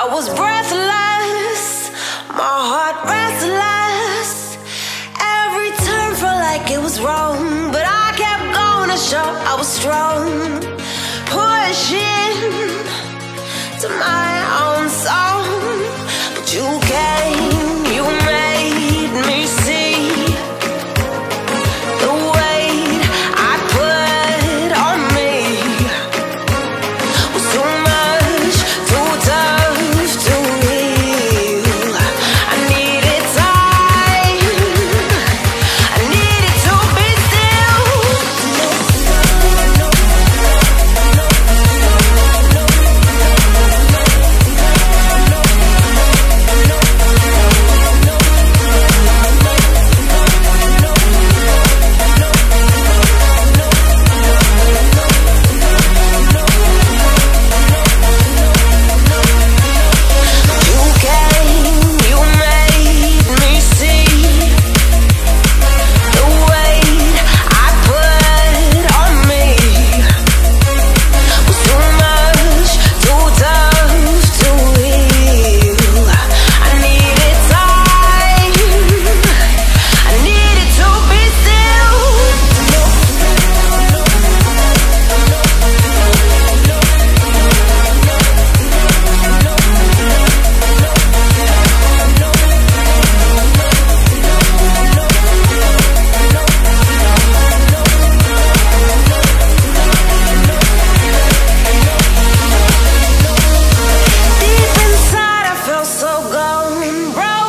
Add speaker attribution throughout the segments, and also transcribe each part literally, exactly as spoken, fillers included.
Speaker 1: I was breathless, my heart restless. Every turn felt like it was wrong, but I kept going to show I was strong. Pushing to my own song, but you came, you made me see the weight I put on me was too much, too tough to heal. I needed time, I needed to be still.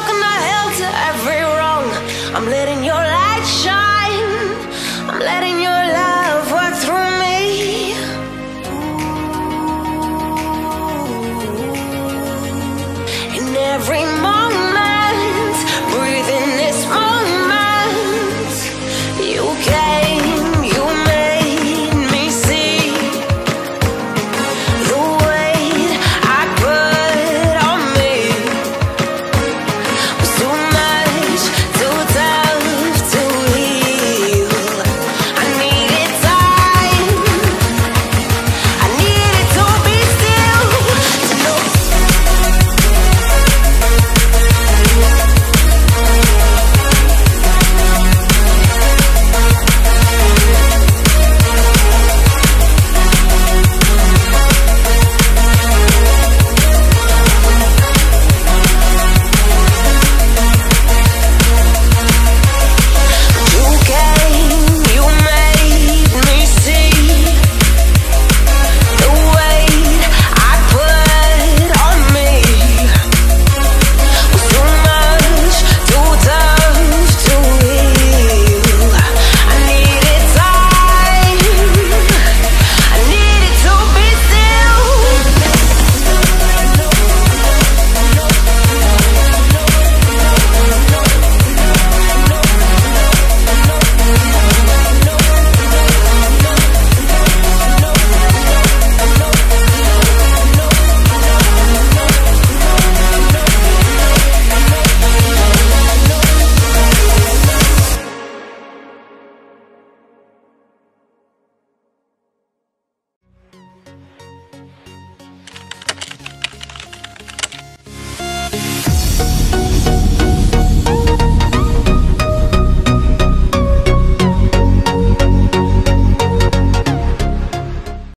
Speaker 1: I'm letting your light shine, I'm letting your